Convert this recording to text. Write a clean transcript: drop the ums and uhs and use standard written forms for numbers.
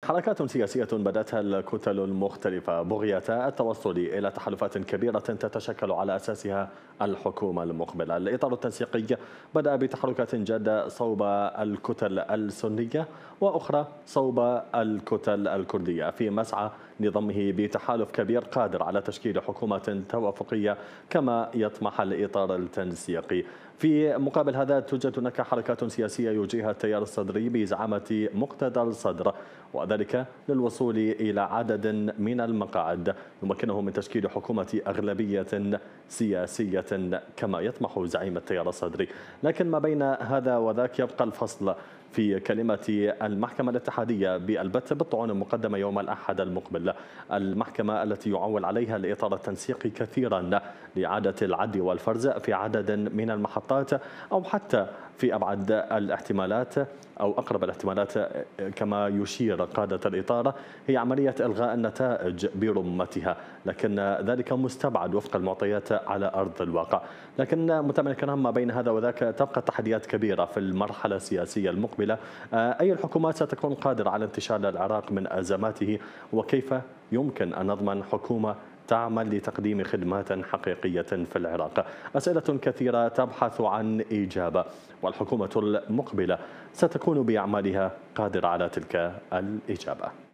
حركات سياسية بدأتها الكتل المختلفة بغية التوصل إلى تحالفات كبيرة تتشكل على أساسها الحكومة المقبلة. الإطار التنسيقي بدأ بتحركات جادة صوب الكتل السنية وأخرى صوب الكتل الكردية في مسعى لضمه بتحالف كبير قادر على تشكيل حكومة توافقية كما يطمح الإطار التنسيقي. في مقابل هذا توجد هناك حركات سياسية يوجهها التيار الصدري بزعامة مقتدى الصدر، وذلك للوصول إلى عدد من المقاعد يمكنه من تشكيل حكومة أغلبية سياسية كما يطمح زعيم التيار الصدري. لكن ما بين هذا وذاك يبقى الفصل في كلمة المحكمة الاتحادية بالبت بالطعون المقدمة يوم الأحد المقبل، المحكمة التي يعول عليها الإطار التنسيقي كثيرا لإعادة العد والفرز في عدد من المحطات، أو حتى في أبعد الاحتمالات أو أقرب الاحتمالات كما يشير قادة الإطار هي عملية إلغاء النتائج برمتها، لكن ذلك مستبعد وفق المعطيات على أرض الواقع. لكن متابعينا الكرام، ما بين هذا وذاك تبقى تحديات كبيرة في المرحلة السياسية المقبلة. أي الحكومات ستكون قادرة على انتشال العراق من أزماته، وكيف يمكن أن نضمن حكومة تعمل لتقديم خدمات حقيقية في العراق؟ أسئلة كثيرة تبحث عن إجابة، والحكومة المقبلة ستكون بأعمالها قادرة على تلك الإجابة.